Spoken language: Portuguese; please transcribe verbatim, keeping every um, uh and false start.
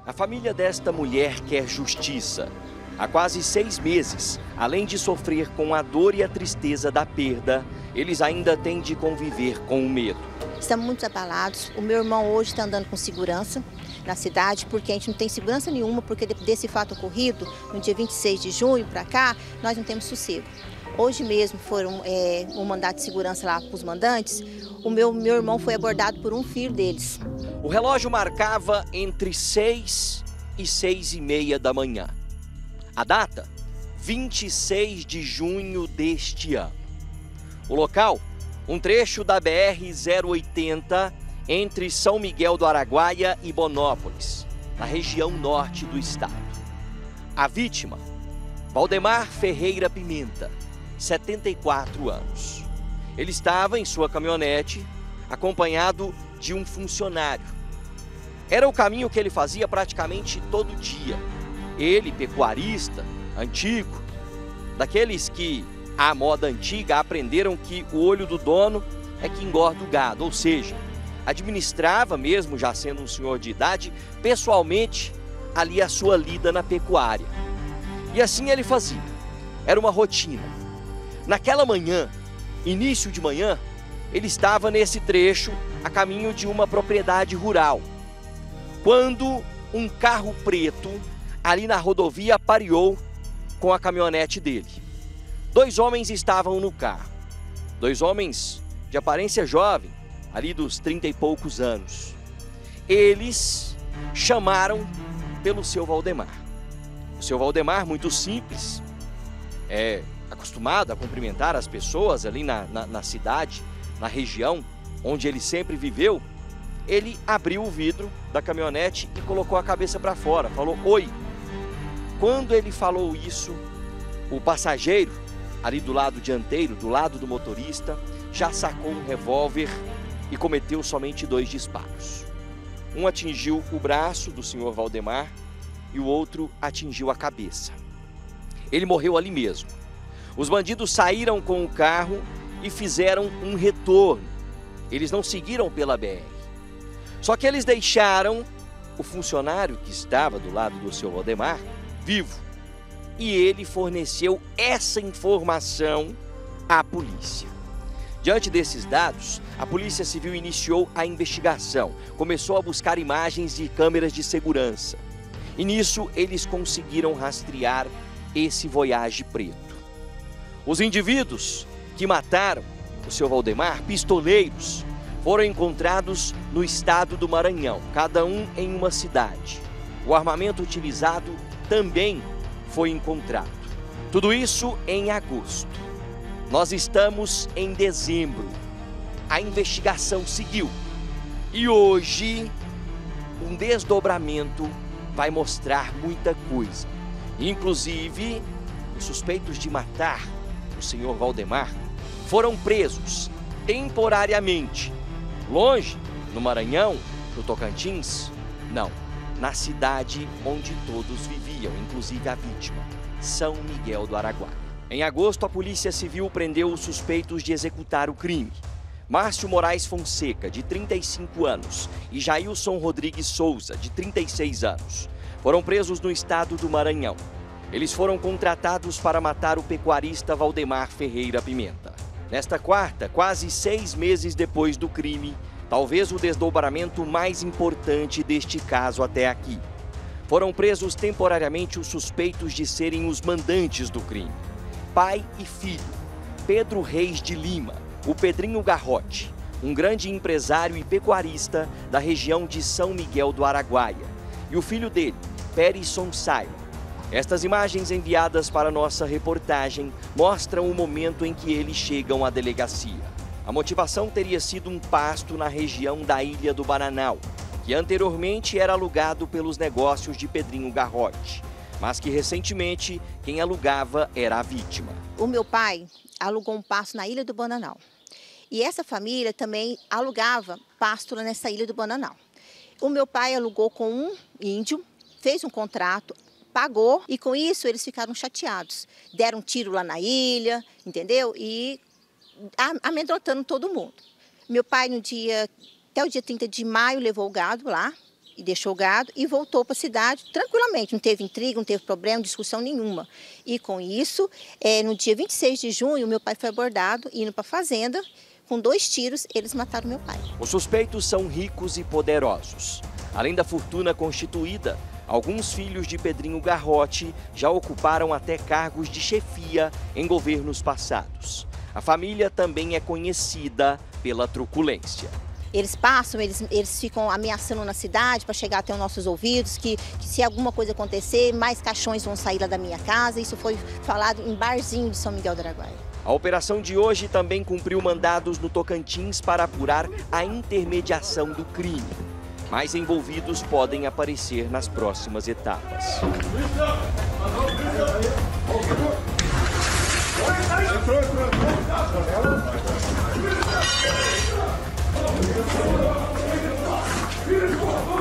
A família desta mulher quer justiça. Há quase seis meses, além de sofrer com a dor e a tristeza da perda, eles ainda têm de conviver com o medo. Estamos muito abalados. O meu irmão hoje está andando com segurança na cidade, porque a gente não tem segurança nenhuma, porque desse fato ocorrido, no dia vinte e seis de junho para cá, nós não temos sossego. Hoje mesmo foram é, um mandato de segurança lá para os mandantes. O meu, meu irmão foi abordado por um filho deles. O relógio marcava entre seis e seis e meia da manhã. A data, vinte e seis de junho deste ano. O local, um trecho da B R zero oitenta entre São Miguel do Araguaia e Bonópolis, na região norte do estado. A vítima, Valdemar Ferreira Pimenta, setenta e quatro anos. Ele estava em sua caminhonete, acompanhado de um funcionário. Era o caminho que ele fazia praticamente todo dia. Ele, pecuarista, antigo, daqueles que, à moda antiga, aprenderam que o olho do dono é que engorda o gado, ou seja, administrava, mesmo já sendo um senhor de idade, pessoalmente ali a sua lida na pecuária. E assim ele fazia. Era uma rotina. Naquela manhã, início de manhã, ele estava nesse trecho a caminho de uma propriedade rural, quando um carro preto ali na rodovia pareou com a caminhonete dele. Dois homens estavam no carro. Dois homens de aparência jovem, ali dos trinta e poucos anos. Eles chamaram pelo seu Valdemar. O seu Valdemar, muito simples, é acostumado a cumprimentar as pessoas ali na, na, na cidade, na região onde ele sempre viveu. Ele abriu o vidro da caminhonete e colocou a cabeça para fora, falou oi. Quando ele falou isso, o passageiro, ali do lado dianteiro, do lado do motorista, já sacou um revólver e cometeu somente dois disparos. Um atingiu o braço do senhor Valdemar e o outro atingiu a cabeça. Ele morreu ali mesmo. Os bandidos saíram com o carro e fizeram um retorno. Eles não seguiram pela B R. Só que eles deixaram o funcionário que estava do lado do seu Valdemar vivo. E ele forneceu essa informação à polícia. Diante desses dados, a Polícia Civil iniciou a investigação, começou a buscar imagens de câmeras de segurança. E nisso eles conseguiram rastrear esse Voyage preto. Os indivíduos que mataram o seu Valdemar, pistoleiros, foram encontrados no estado do Maranhão, cada um em uma cidade. O armamento utilizado também foi encontrado. Tudo isso em agosto. Nós estamos em dezembro. A investigação seguiu. E hoje, um desdobramento vai mostrar muita coisa. Inclusive, os suspeitos de matar o senhor Valdemar foram presos temporariamente. Longe, no Maranhão, no Tocantins? Não. Na cidade onde todos viviam, inclusive a vítima, São Miguel do Araguaia. Em agosto, a Polícia Civil prendeu os suspeitos de executar o crime. Márcio Moraes Fonseca, de trinta e cinco anos, e Jailson Rodrigues Souza, de trinta e seis anos. Foram presos no estado do Maranhão. Eles foram contratados para matar o pecuarista Valdemar Ferreira Pimenta. Nesta quarta, quase seis meses depois do crime, talvez o desdobramento mais importante deste caso até aqui. Foram presos temporariamente os suspeitos de serem os mandantes do crime. Pai e filho, Pedro Reis de Lima, o Pedrinho Garrote, um grande empresário e pecuarista da região de São Miguel do Araguaia, e o filho dele, Perison Sailo. Estas imagens enviadas para nossa reportagem mostram o momento em que eles chegam à delegacia. A motivação teria sido um pasto na região da Ilha do Bananal, que anteriormente era alugado pelos negócios de Pedrinho Garrote, mas que recentemente quem alugava era a vítima. O meu pai alugou um pasto na Ilha do Bananal. E essa família também alugava pasto nessa Ilha do Bananal. O meu pai alugou com um índio, fez um contrato, pagou e com isso eles ficaram chateados. Deram um tiro lá na ilha, entendeu? E amedrontando todo mundo. Meu pai no dia, até o dia trinta de maio levou o gado lá e deixou o gado e voltou para a cidade tranquilamente, não teve intriga, não teve problema, discussão nenhuma. E com isso, é, no dia vinte e seis de junho, meu pai foi abordado, indo para a fazenda, com dois tiros, eles mataram meu pai. Os suspeitos são ricos e poderosos. Além da fortuna constituída, alguns filhos de Pedrinho Garrote já ocuparam até cargos de chefia em governos passados. A família também é conhecida pela truculência. Eles passam, eles, eles ficam ameaçando na cidade para chegar até os nossos ouvidos, que, que se alguma coisa acontecer, mais caixões vão sair lá da minha casa. Isso foi falado em barzinho de São Miguel do Araguaia. A operação de hoje também cumpriu mandados no Tocantins para apurar a intermediação do crime. Mais envolvidos podem aparecer nas próximas etapas. Entrou, entrou.